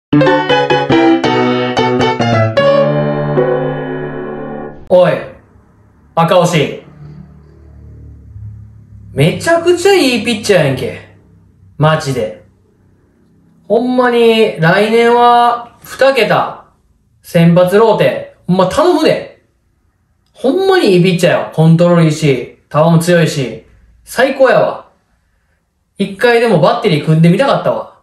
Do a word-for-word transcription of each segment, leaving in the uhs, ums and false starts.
おい、赤星。めちゃくちゃいいピッチャーやんけ。マジで。ほんまに、来年は、二桁、先発ローテ、ほんま頼むで。ほんまにいいピッチャーやわ。コントロールいいし、球も強いし、最高やわ。一回でもバッテリー組んでみたかったわ。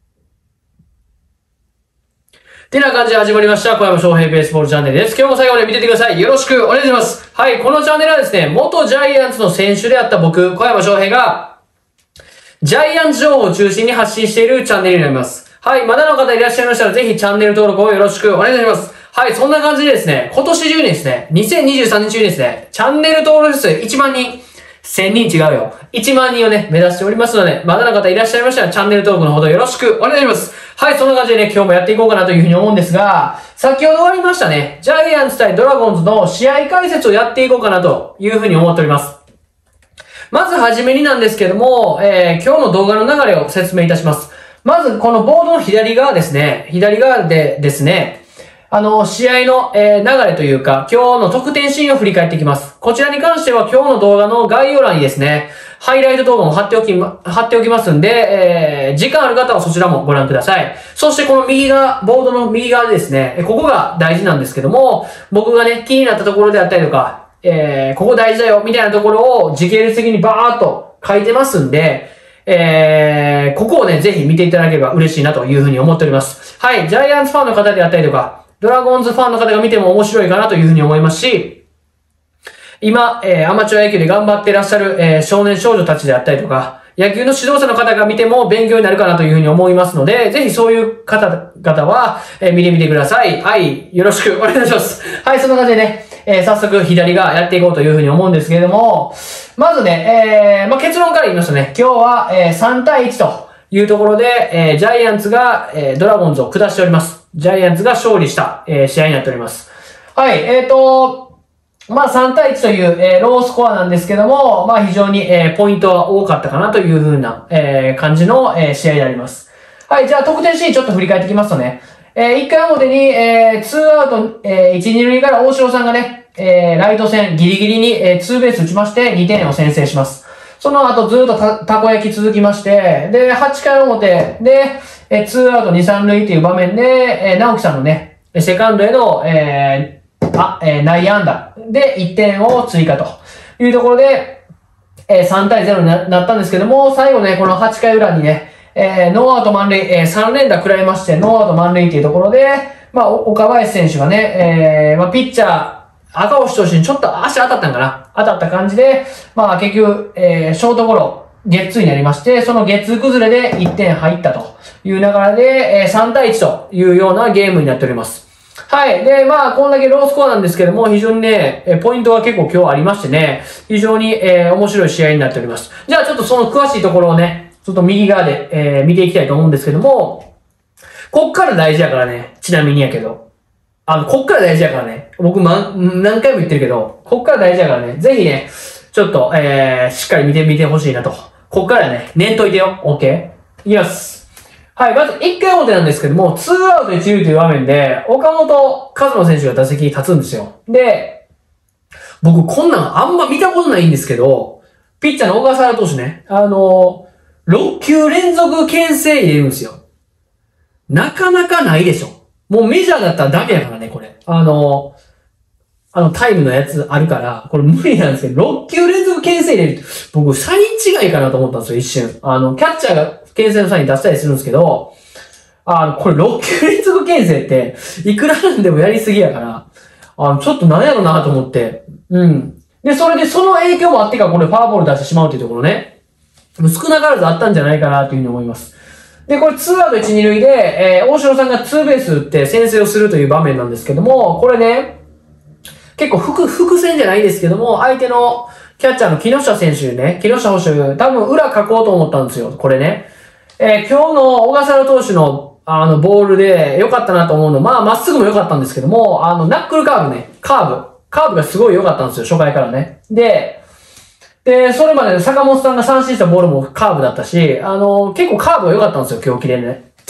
てな感じで始まりました。小山翔平ベースボールチャンネルです。今日も最後まで見ててください。よろしくお願いします。はい、このチャンネルはですね、元ジャイアンツの選手であった僕、小山翔平が、ジャイアンツ情報を中心に発信しているチャンネルになります。はい、まだの方いらっしゃいましたら、ぜひチャンネル登録をよろしくお願いします。はい、そんな感じでですね、今年中にですね、にせんにじゅうさんねん中にですね、チャンネル登録数いちまんにん、せんにん違うよ。いちまんにんをね、目指しておりますので、まだの方いらっしゃいましたら、チャンネル登録のほどよろしくお願いします。はい、そんな感じでね、今日もやっていこうかなというふうに思うんですが、先ほど終わりましたね、ジャイアンツ対ドラゴンズの試合解説をやっていこうかなというふうに思っております。まずはじめになんですけども、えー、今日の動画の流れを説明いたします。まず、このボードの左側ですね、左側でですね、あの、試合の、えー、流れというか、今日の得点シーンを振り返っていきます。こちらに関しては今日の動画の概要欄にですね、ハイライト動画も貼っておきま、貼っておきますんで、えー、時間ある方はそちらもご覧ください。そしてこの右側、ボードの右側でですね、ここが大事なんですけども、僕がね、気になったところであったりとか、えー、ここ大事だよ、みたいなところを時系列的にバーっと書いてますんで、えー、ここをね、ぜひ見ていただければ嬉しいなというふうに思っております。はい、ジャイアンツファンの方であったりとか、ドラゴンズファンの方が見ても面白いかなというふうに思いますし、今、えー、アマチュア野球で頑張っていらっしゃる、えー、少年少女たちであったりとか、野球の指導者の方が見ても勉強になるかなというふうに思いますので、ぜひそういう方々は、えー、見てみてください。はい、よろしくお願いします。はい、そんな感じでね、えー、早速左側やっていこうというふうに思うんですけれども、まずね、えー、まあ、結論から言いますとね、今日は、えー、さんたいいちというところで、えー、ジャイアンツが、えー、ドラゴンズを下しております。ジャイアンツが勝利した、えー、試合になっております。はい、えーと、まあさんたいいちという、えー、ロースコアなんですけども、まあ非常に、えー、ポイントは多かったかなという風な、えー、感じの、えー、試合になります。はい、じゃあ得点シーンちょっと振り返っていきますとね、えー、いっかい表に、えー、ツーアウト、えー、いち、に塁から大城さんがね、えー、ライト線ギリギリに、えー、ツーベース打ちましてにてんを先制します。その後ずっとた、たこ焼き続きまして、で、はちかい表で、えー、ツーアウトに、さん塁という場面で、えー、直樹さんのね、セカンドへの、えー、あ、えー、内野安打でいってんを追加というところで、えー、さんたいゼロになったんですけども、最後ね、このはちかい裏にね、えー、ノーアウト満塁、えー、さん連打食らいまして、ノーアウト満塁っていうところで、まあ、岡林選手がね、えー、まあ、ピッチャー、赤星投手にちょっと足当たったんかな当たった感じで、まあ、結局、えー、ショートゴロ、ゲッツーになりまして、そのゲッツー崩れでいってん入ったという流れで、えー、さんたいいちというようなゲームになっております。はい。で、まあ、こんだけロースコアなんですけども、非常にね、ポイントが結構今日ありましてね、非常に、えー、面白い試合になっております。じゃあちょっとその詳しいところをね、ちょっと右側で、えー、見ていきたいと思うんですけども、こっから大事やからね、ちなみにやけど。あの、こっから大事やからね。僕、ま、何回も言ってるけど、こっから大事やからね。ぜひね、ちょっと、えー、しっかり見てみてほしいなと。こっからね、念といてよ。OK？ いきます。はい、まずいっかい表なんですけども、ツーアウトいち塁という場面で、岡本和真選手が打席に立つんですよ。で、僕こんなんあんま見たことないんですけど、ピッチャーの小笠原投手ね、あのー、ろっきゅう連続牽制入れるんですよ。なかなかないでしょ。もうメジャーだったらダメやからね、これ。あの、あのタイムのやつあるから、これ無理なんですけど、ろっきゅう連続牽制入れる。僕、サイン違いかなと思ったんですよ、一瞬。あの、キャッチャーが牽制のサイン出したりするんですけど、あの、これろっきゅう連続牽制って、いくらなんでもやりすぎやから、あの、ちょっと何やろなと思って。うん。で、それでその影響もあってか、これファーボール出してしまうというところね。少なからずあったんじゃないかなというふうに思います。で、これツーアウトいち、に塁で、えー、大城さんがツーベース打って先制をするという場面なんですけども、これね、結構伏、伏線じゃないですけども、相手のキャッチャーの木下選手ね、木下捕手、多分裏書こうと思ったんですよ、これね。えー、今日の小笠原投手の、あの、ボールで良かったなと思うの、まあ、まっすぐも良かったんですけども、あの、ナックルカーブね、カーブ。カーブがすごい良かったんですよ、初回からね。で、で、それまで坂本さんが三振したボールもカーブだったし、あの、結構カーブが良かったんですよ、今日綺麗ね。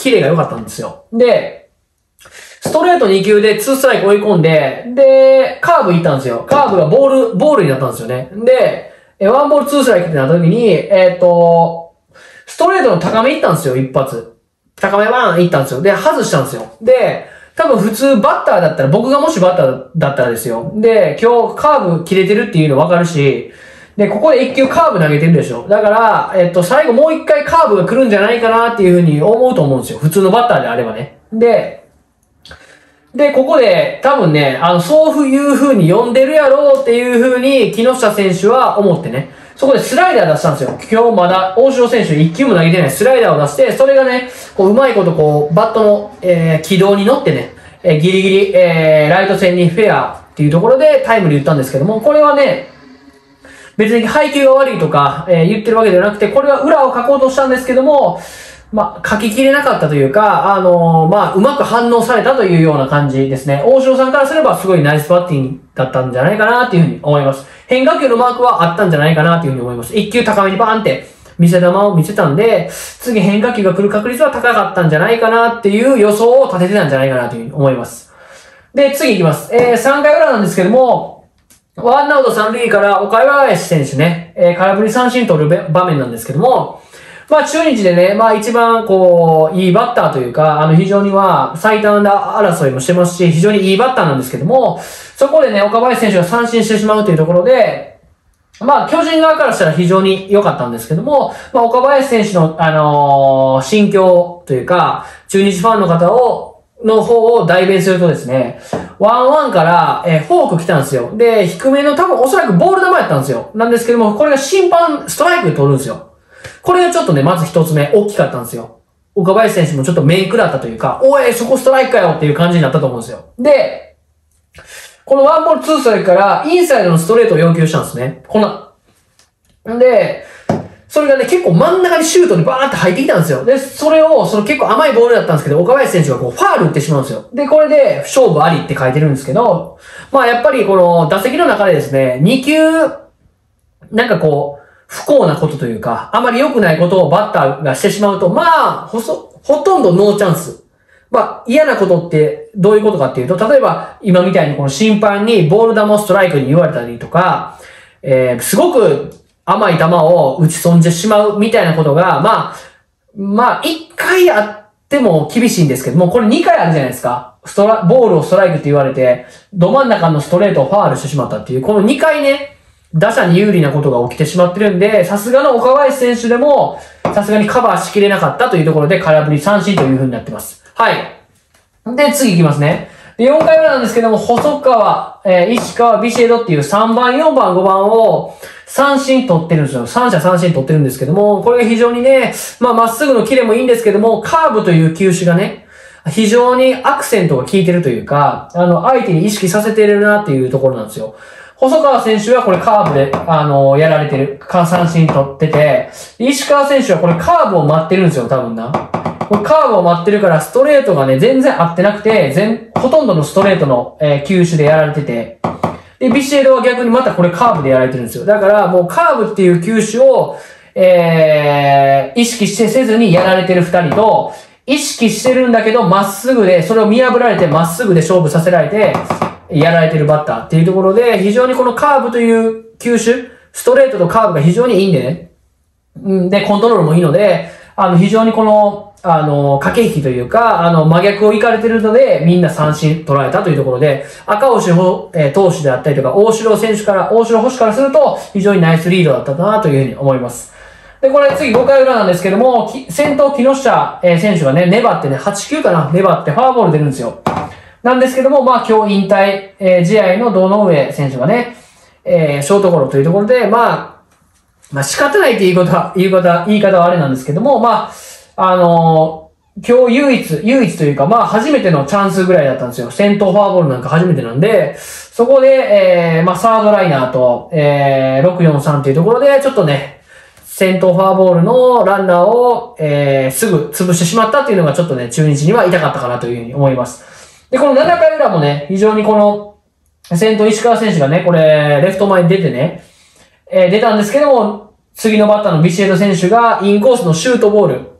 キレが良かったんですよ。で、ストレートに球でツーストライク追い込んで、で、カーブ行ったんですよ。カーブがボール、ボールになったんですよね。で、ワンボールツーストライクってなった時に、えっと、ストレートの高め行ったんですよ、一発。高めバーン行ったんですよ。で、外したんですよ。で、多分普通バッターだったら、僕がもしバッターだったらですよ。で、今日カーブ切れてるっていうの分かるし、で、ここで一球カーブ投げてるでしょ。だから、えっと、最後もう一回カーブが来るんじゃないかなっていうふうに思うと思うんですよ。普通のバッターであればね。で、で、ここで多分ね、あの、そういう風に呼んでるやろうっていう風に木下選手は思ってね。そこでスライダー出したんですよ。今日まだ大城選手一球も投げてないスライダーを出して、それがね、こう、うまいことこう、バットの、えー、軌道に乗ってね、えー、ギリギリ、えー、ライト線にフェアっていうところでタイムリー打ったんですけども、これはね、別に配球が悪いとか、えー、言ってるわけではなくて、これは裏を書こうとしたんですけども、まあ、書ききれなかったというか、あのー、まあ、うまく反応されたというような感じですね。大城さんからすればすごいナイスバッティングだったんじゃないかなっていうふうに思います。変化球のマークはあったんじゃないかなっていうふうに思います。一球高めにバーンって見せ球を見せたんで、次変化球が来る確率は高かったんじゃないかなっていう予想を立ててたんじゃないかなというふうに思います。で、次行きます。えー、さんかい裏なんですけども、ワンアウト三塁から岡林選手ね、えー、空振り三振取る場面なんですけども、まあ中日でね、まあ一番こう、いいバッターというか、あの非常には最多安打争いもしてますし、非常にいいバッターなんですけども、そこでね、岡林選手が三振してしまうというところで、まあ巨人側からしたら非常に良かったんですけども、まあ岡林選手の、あのー、心境というか、中日ファンの方を、の方を代弁するとですね、ワンワンから、えー、フォーク来たんですよ。で、低めの多分おそらくボール球やったんですよ。なんですけども、これが審判ストライクで取るんですよ。これがちょっとね、まず一つ目、大きかったんですよ。岡林選手もちょっと面食らったというか、おい、そこストライクかよっていう感じになったと思うんですよ。で、このワンボールツーストライクから、インサイドのストレートを要求したんですね。こんな。んで、それがね、結構真ん中にシュートにバーって入ってきたんですよ。で、それを、その結構甘いボールだったんですけど、岡林選手がこう、ファール打ってしまうんですよ。で、これで、勝負ありって書いてるんですけど、まあやっぱりこの打席の中でですね、に球、なんかこう、不幸なことというか、あまり良くないことをバッターがしてしまうと、まあ、ほそ、ほとんどノーチャンス。まあ、嫌なことってどういうことかっていうと、例えば、今みたいにこの審判にボール球をストライクに言われたりとか、えー、すごく甘い球を打ち損じてしまうみたいなことが、まあ、まあ、一回あっても厳しいんですけども、これ二回あるじゃないですか。ストラ、ボールをストライクって言われて、ど真ん中のストレートをファールしてしまったっていう、この二回ね、打者に有利なことが起きてしまってるんで、さすがの岡林選手でも、さすがにカバーしきれなかったというところで空振り三振という風になってます。はい。で、次行きますね。で、よんかい裏なんですけども、細川、えー、石川、ビシエドっていうさんばん、よんばん、ごばんを三振取ってるんですよ。三者三振取ってるんですけども、これが非常にね、まあ、まっすぐのキレもいいんですけども、カーブという球種がね、非常にアクセントが効いてるというか、あの、相手に意識させてるなっていうところなんですよ。細川選手はこれカーブで、あのー、やられてる。三振取ってて、石川選手はこれカーブを待ってるんですよ、多分な。これカーブを待ってるからストレートがね、全然合ってなくて、全、ほとんどのストレートの、えー、球種でやられてて、で、ビシエドは逆にまたこれカーブでやられてるんですよ。だからもうカーブっていう球種を、えー、意識してせずにやられてる二人と、意識してるんだけど、まっすぐで、それを見破られて、まっすぐで勝負させられて、やられてるバッターっていうところで、非常にこのカーブという球種、ストレートとカーブが非常にいいんでね。うんで、コントロールもいいので、あの、非常にこの、あの、駆け引きというか、あの、真逆を行かれてるので、みんな三振取られたというところで、赤星、えー、投手であったりとか、大城選手から、大城捕手からすると、非常にナイスリードだったなというふうに思います。で、これ次ごかい裏なんですけども、先頭木下、えー、選手がね、粘ってね、はちきゅうかな、粘ってフォアボール出るんですよ。なんですけども、まあ今日引退、えー、試合の堂上選手がね、えー、ショートゴロというところで、まあ、まあ仕方ないって言い方は、言い方、言い方はあれなんですけども、まあ、あのー、今日唯一、唯一というか、まあ初めてのチャンスぐらいだったんですよ。先頭フォアボールなんか初めてなんで、そこで、えー、まあサードライナーと、えー、ろくよんさんというところで、ちょっとね、先頭フォアボールのランナーを、えー、すぐ潰してしまったっていうのがちょっとね、中日には痛かったかなというふうに思います。で、このななかい裏もね、非常にこの、先頭石川選手がね、これ、レフト前に出てね、えー、出たんですけども、次のバッターのビシエド選手がインコースのシュートボール、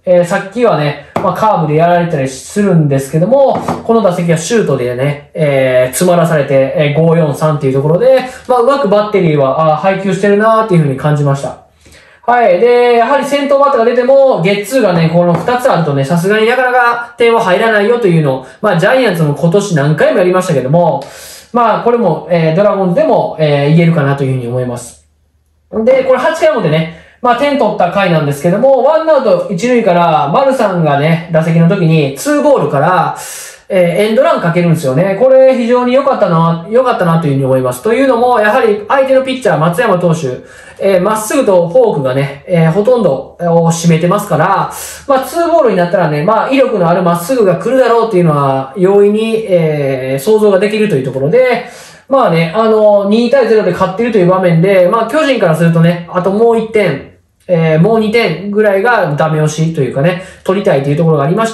えー、さっきはね、まあ、カーブでやられたりするんですけども、この打席はシュートでね、えー、詰まらされて、えー、ごよんさんっていうところで、まあ、うまくバッテリーは、あ配球してるなーっていう風に感じました。はい。で、やはり先頭バッターが出ても、ゲッツーがね、このふたつあるとね、さすがになかなか点は入らないよというのを、まあ、ジャイアンツも今年何回もやりましたけども、まあ、これも、えー、ドラゴンズでも、えー、言えるかなという風に思います。で、これはちかい表ね、まあ、点取った回なんですけども、ワンアウト一塁から、丸さんがね、打席の時に、ツーボールから、えー、エンドランかけるんですよね。これ非常に良かったな、良かったなというふうに思います。というのも、やはり相手のピッチャー、松山投手、えー、まっすぐとフォークがね、えー、ほとんどを占めてますから、まあ、ツーボールになったらね、まあ、威力のあるまっすぐが来るだろうっていうのは、容易に、えー、想像ができるというところで、まあね、あの、にたいゼロで勝っているという場面で、まあ、巨人からするとね、あともういってん、えー、もうにてんぐらいがダメ押しというかね、取りたいというところがありまして、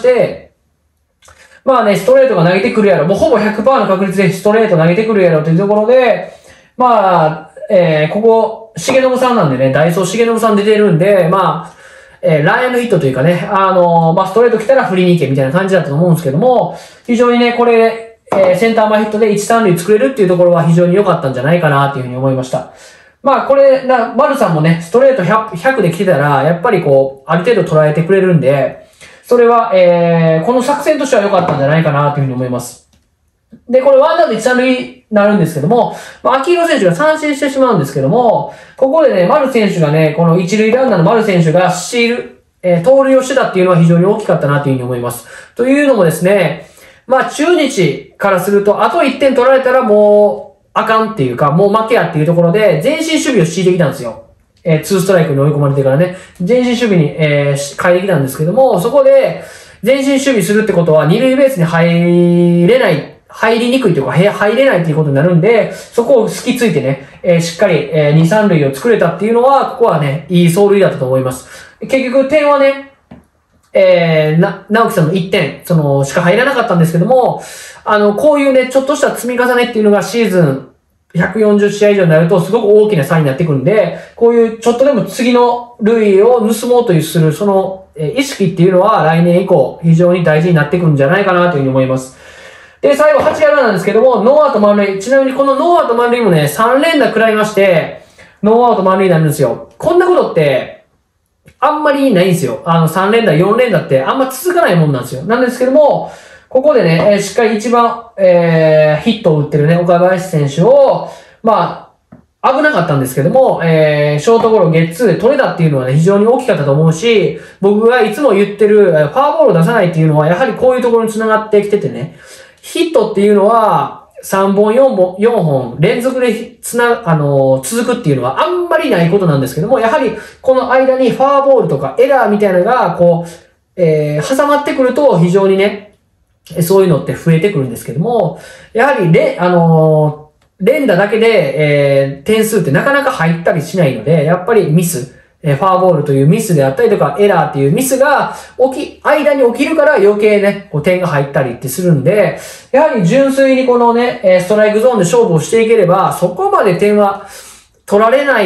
まあね、ストレートが投げてくるやろ。もうほぼ ひゃくパーセント の確率でストレート投げてくるやろというところで、まあ、えー、ここ、重信さんなんでね、ダイソー重信さん出てるんで、まあ、えー、ランエンドヒットというかね、あのー、まあ、ストレート来たら振りに行けみたいな感じだったと思うんですけども、非常にね、これ、えー、センター前ヒットでいち、さん塁作れるっていうところは非常に良かったんじゃないかなというふうに思いました。まあこれ、な、丸さんもね、ストレート ひゃく, ひゃくで来てたら、やっぱりこう、ある程度捉えてくれるんで、それは、えー、この作戦としては良かったんじゃないかなというふうに思います。で、これワンアウトいち、さん塁になるんですけども、まあ、秋広選手が三振してしまうんですけども、ここでね、丸選手がね、この一塁ランナーの丸選手がスチール、えー、盗塁をしてたっていうのは非常に大きかったなというふうに思います。というのもですね、まあ中日からすると、あといってん取られたらもう、あかんっていうか、もう負けやっていうところで、前進守備を敷いてきたんですよ。えー、ツーストライクに追い込まれてからね、前進守備に、えー、変えてきたんですけども、そこで、前進守備するってことは、二塁ベースに入れない、入りにくいというか、入れないっていうことになるんで、そこを突きついてね、えー、しっかり、えー、に、さん塁を作れたっていうのは、ここはね、いい走塁だったと思います。結局、点はね、えー、な、直樹さんのいってん、その、しか入らなかったんですけども、あの、こういうね、ちょっとした積み重ねっていうのがシーズンひゃくよんじゅうしあ以上になるとすごく大きな差になってくるんで、こういうちょっとでも次の塁を盗もうとする、その、えー、意識っていうのは来年以降非常に大事になってくるんじゃないかなというふうに思います。で、最後はちかい裏なんですけども、ノーアウト満塁。ちなみにこのノーアウト満塁もね、さん連打食らいまして、ノーアウト満塁になるんですよ。こんなことって、あんまりないんですよ。あの、さん連打、よん連打ってあんま続かないもんなんですよ。なんですけども、ここでね、えー、しっかり一番、えー、ヒットを打ってるね、岡林選手を、まあ、危なかったんですけども、えー、ショートゴロゲッツーで取れたっていうのはね、非常に大きかったと思うし、僕がいつも言ってる、ファーボールを出さないっていうのは、やはりこういうところに繋がってきててね、ヒットっていうのは、さんぼん、よんぼん、よんほん連続でつな、あのー、続くっていうのはあんまりないことなんですけども、やはりこの間にファーボールとかエラーみたいなのが、こう、えー、挟まってくると非常にね、そういうのって増えてくるんですけども、やはりれ、あのー、連打だけで、えー、点数ってなかなか入ったりしないので、やっぱりミス、えー、ファーボールというミスであったりとか、エラーっていうミスが起き、間に起きるから余計ね、こう点が入ったりってするんで、やはり純粋にこのね、えー、ストライクゾーンで勝負をしていければ、そこまで点は取られない、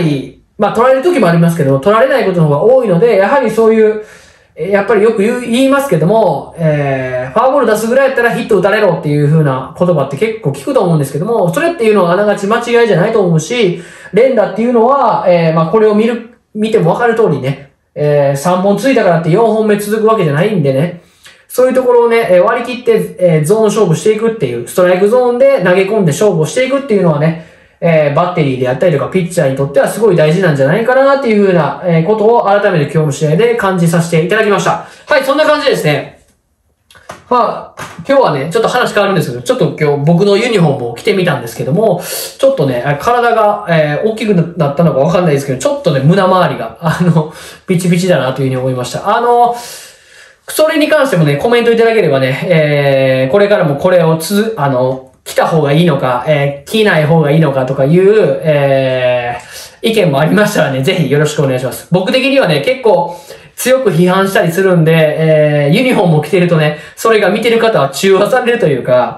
まあ取られる時もありますけど、取られないことの方が多いので、やはりそういう、やっぱりよく言う言いますけども、えー、ファーボール出すぐらいやったらヒット打たれろっていう風な言葉って結構聞くと思うんですけども、それっていうのはあながち間違いじゃないと思うし、連打っていうのは、えー、まあこれを見る、見てもわかる通りね、えー、さんぼんついたからってよんほんめ続くわけじゃないんでね、そういうところをね、割り切って、えー、ゾーン勝負していくっていう、ストライクゾーンで投げ込んで勝負をしていくっていうのはね、えー、バッテリーであったりとかピッチャーにとってはすごい大事なんじゃないかなっていう風な、えー、ことを改めて今日の試合で感じさせていただきました。はい、そんな感じですね。まあ、今日はね、ちょっと話変わるんですけど、ちょっと今日僕のユニフォームを着てみたんですけども、ちょっとね、体が、えー、大きくなったのかわかんないですけど、ちょっとね、胸周りが、あの、ピチピチだなという風に思いました。あの、それに関してもね、コメントいただければね、えー、これからもこれをつ、あの、来た方がいいのか、えー、着ない方がいいのかとかいう、えー、意見もありましたらね、ぜひよろしくお願いします。僕的にはね、結構強く批判したりするんで、えー、ユニフォームを着てるとね、それが見てる方は中和されるというか、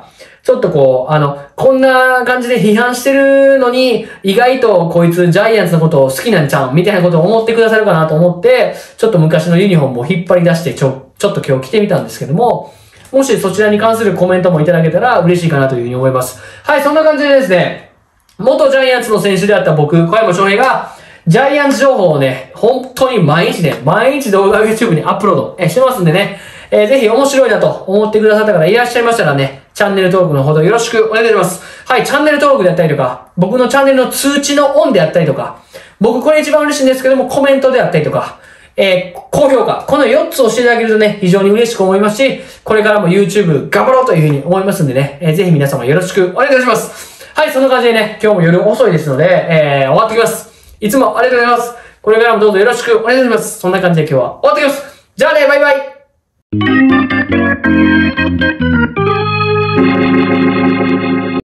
ちょっとこう、あの、こんな感じで批判してるのに、意外とこいつジャイアンツのことを好きなんちゃうんみたいなことを思ってくださるかなと思って、ちょっと昔のユニフォームを引っ張り出してちょ、ちょっと今日着てみたんですけども、もしそちらに関するコメントもいただけたら嬉しいかなというふうに思います。はい、そんな感じでですね、元ジャイアンツの選手であった僕、小山翔平が、ジャイアンツ情報をね、本当に毎日ね、毎日動画を YouTube にアップロードえしてますんでね、えー、ぜひ面白いなと思ってくださった方いらっしゃいましたらね、チャンネル登録のほどよろしくお願いします。はい、チャンネル登録であったりとか、僕のチャンネルの通知のオンであったりとか、僕これ一番嬉しいんですけども、コメントであったりとか、えー、高評価、このよっつをしていただけるとね、非常に嬉しく思いますし、これからも YouTube 頑張ろうというふうに思いますんでね、えー、ぜひ皆様よろしくお願いいたします。はい、そんな感じでね、今日も夜遅いですので、えー、終わってきます。いつもありがとうございます。これからもどうぞよろしくお願いします。そんな感じで今日は終わってきます。じゃあね、バイバイ。